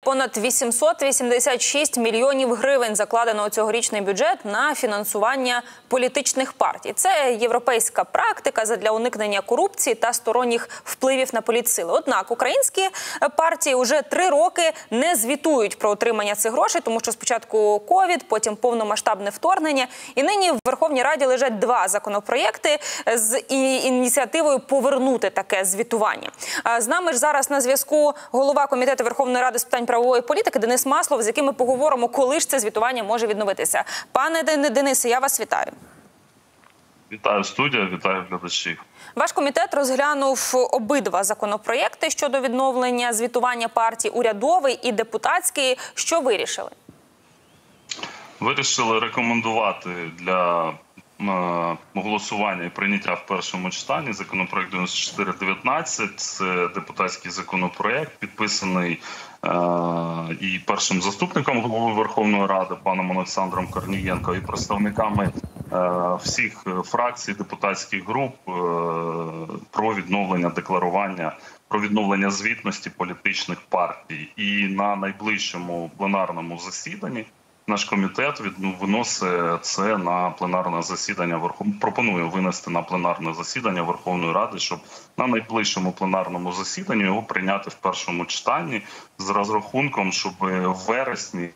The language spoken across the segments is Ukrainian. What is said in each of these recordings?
Понад 886 мільйонів гривень закладено у цьогорічний бюджет на фінансування політичних партій. Це європейська практика задля уникнення корупції та сторонніх впливів на політсили. Однак українські партії вже 3 роки не звітують про отримання цих грошей, тому що спочатку ковід, потім повномасштабне вторгнення. І нині в Верховній Раді лежать 2 законопроєкти з ініціативою повернути таке звітування. З нами ж зараз на зв'язку голова Комітету Верховної Ради з питань правової політики Денис Маслов, з яким ми поговоримо, коли ж це звітування може відновитися. Пане Денисе, я вас вітаю. Вітаю студія, вітаю глядачів. Ваш комітет розглянув обидва законопроєкти щодо відновлення звітування партій, урядовий і депутатський. Що вирішили? Вирішили рекомендувати для голосування і прийняття в першому читанні законопроект 9419. Це депутатський законопроект, підписаний і першим заступником голови Верховної Ради паном Олександром Корнієнко, і представниками всіх фракцій, депутатських груп про відновлення декларування, про відновлення звітності політичних партій. І на найближчому пленарному засіданні наш комітет виносить це на пленарне засідання, пропонує винести на пленарне засідання Верховної Ради, щоб на найближчому пленарному засіданні його прийняти в першому читанні з розрахунком, щоб в вересні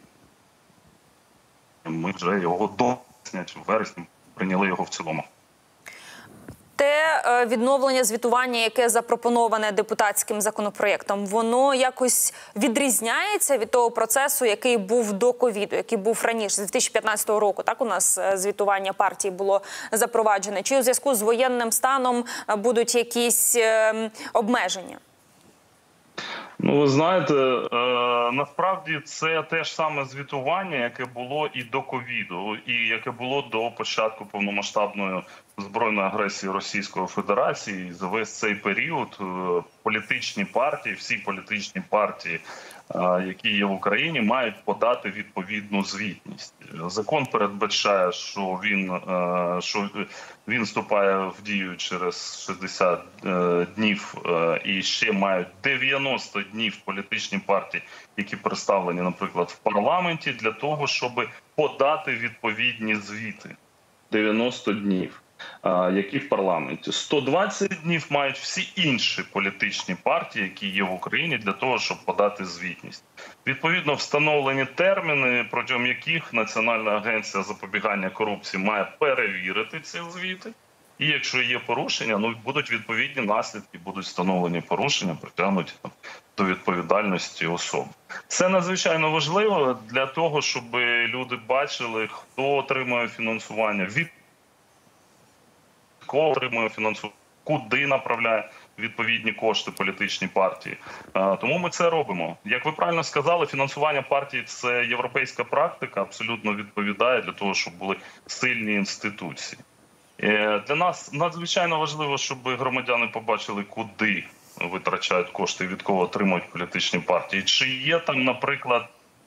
ми вже його в вересні прийняли його в цілому. Те відновлення звітування, яке запропоноване депутатським законопроєктом, воно якось відрізняється від того процесу, який був до ковіду, який був раніше, з 2015 року. Так у нас звітування партій було запроваджене. Чи у зв'язку з воєнним станом будуть якісь обмеження? Ну, ви знаєте, насправді це те ж саме звітування, яке було і до ковіду, і яке було до початку повномасштабної збройної агресії Російської Федерації. За весь цей період політичні партії, всі політичні партії, які є в Україні, мають подати відповідну звітність. Закон передбачає, що він вступає в дію через 60 днів, і ще мають 90 днів політичні партії, які представлені, наприклад, в парламенті, для того, щоб подати відповідні звіти. 90 днів. Які в парламенті. 120 днів мають всі інші політичні партії, які є в Україні, для того, щоб подати звітність. Відповідно, встановлені терміни, протягом яких Національна агенція запобігання корупції має перевірити ці звіти. І якщо є порушення, будуть відповідні наслідки, будуть встановлені порушення, притягнуті до відповідальності особи. Це надзвичайно важливо для того, щоб люди бачили, хто отримує фінансування, від кого отримує фінансування, куди направляє відповідні кошти політичні партії. Тому ми це робимо. Як ви правильно сказали, фінансування партій – це європейська практика, абсолютно відповідає для того, щоб були сильні інституції. Для нас надзвичайно важливо, щоб громадяни побачили, куди витрачають кошти, від кого отримують політичні партії. Чи є там, наприклад,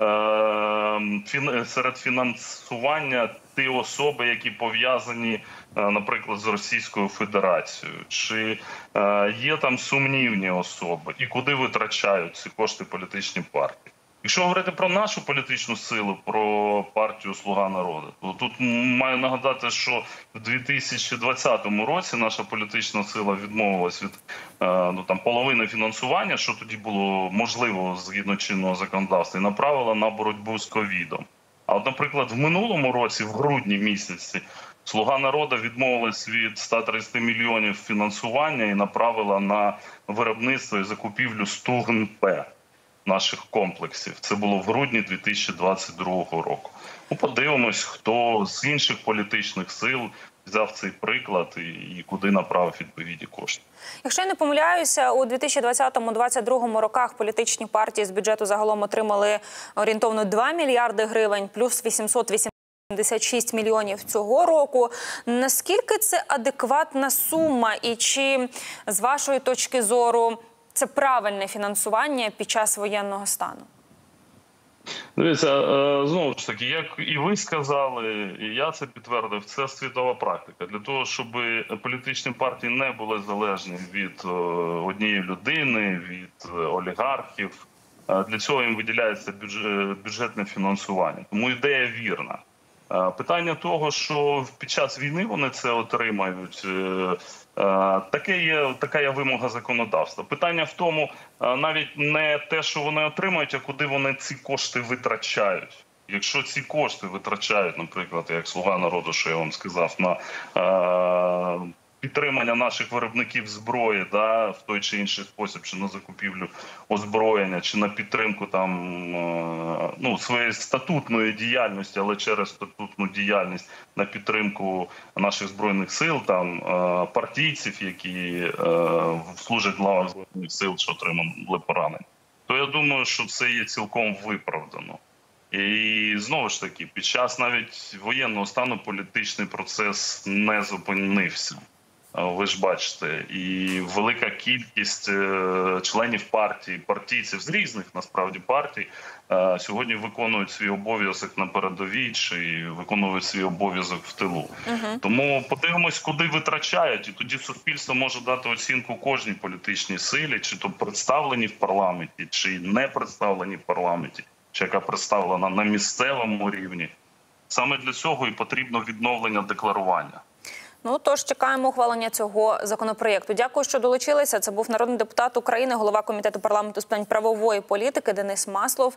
серед фінансування ті особи, які пов'язані, наприклад, з Російською Федерацією, чи є там сумнівні особи, і куди витрачають ці кошти політичні партії. Якщо говорити про нашу політичну силу, про партію «Слуга народу», то тут маю нагадати, що в 2020 році наша політична сила відмовилась від половини фінансування, що тоді було можливо згідно чинного законодавства, і направила на боротьбу з ковідом. А от, наприклад, в минулому році, в грудні місяці, «Слуга народу» відмовилась від 130 мільйонів фінансування і направила на виробництво і закупівлю Стугн-П наших комплексів. Це було в грудні 2022 року. Подивимось, хто з інших політичних сил взяв цей приклад і куди направив відповідні кошти. Якщо я не помиляюся, у 2020-2022 роках політичні партії з бюджету загалом отримали орієнтовно 2 мільярди гривень, плюс 886 мільйонів цього року. Наскільки це адекватна сума і чи, з вашої точки зору, це правильне фінансування під час воєнного стану? Дивіться, знову ж таки, як і ви сказали, і я це підтвердив, це світова практика. Для того, щоб політичні партії не були залежні від однієї людини, від олігархів, Для цього їм виділяється бюджетне фінансування. Тому ідея вірна. Питання того, що під час війни вони це отримають, така є вимога законодавства. Питання в тому, навіть не те, що вони отримають, а куди вони ці кошти витрачають. Якщо ці кошти витрачають, наприклад, як «Слуга народу», що я вам сказав, на підтримання наших виробників зброї, да, в той чи інший спосіб, чи на закупівлю озброєння, чи на підтримку своєї статутної діяльності, але через статутну діяльність на підтримку наших збройних сил, партійців, які служать в лавах збройних сил, що отримали поранення, то я думаю, що це є цілком виправдано. І знову ж таки, під час навіть воєнного стану політичний процес не зупинився. Ви ж бачите, і велика кількість членів партії, партійців з різних, насправді, партій сьогодні виконують свій обов'язок на передовій чи виконують свій обов'язок в тилу. Тому подивимось, куди витрачають, і тоді суспільство може дати оцінку кожній політичній силі, чи то представлені в парламенті, чи не представлені в парламенті, чи яка представлена на місцевому рівні. Саме для цього і потрібно відновлення декларування. Ну, тож чекаємо ухвалення цього законопроєкту. Дякую, що долучилися. Це був народний депутат України, голова Комітету парламенту з питань правової політики Денис Маслов.